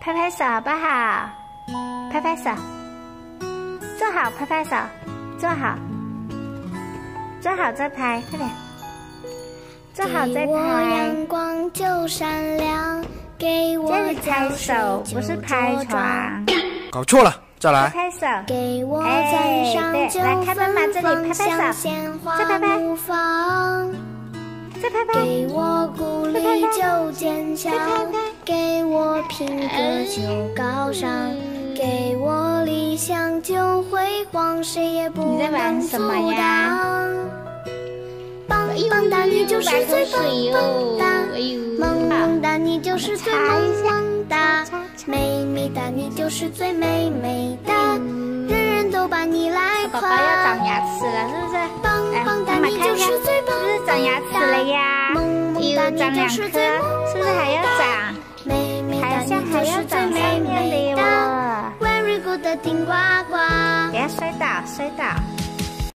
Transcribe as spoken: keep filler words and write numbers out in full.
拍拍手好不好？拍拍手，坐好，拍拍手，坐好，坐好再拍，快点，坐好再拍。 给我阳光就闪亮，给我拍手，不是拍床。 搞错了，再来。 拍手， 给我赞赏就芬芳像鲜花怒放。 再拍拍， 给我鼓励就坚强，给我品格就高尚，给我理想就辉煌，谁也不能阻挡。棒棒哒，你就是最棒棒哒；萌萌哒，你就是最萌萌哒；美美哒，你就是最美美哒。人人都把你来夸。 宝宝要长牙齿了，是不是？ 棒棒哒，你就是最棒棒哒。 是不是长牙齿了呀？有长两颗，是不是还要长？ 美美哒， 好像还要长最美美的哒。Very good， 顶呱呱。 不要摔倒，摔倒。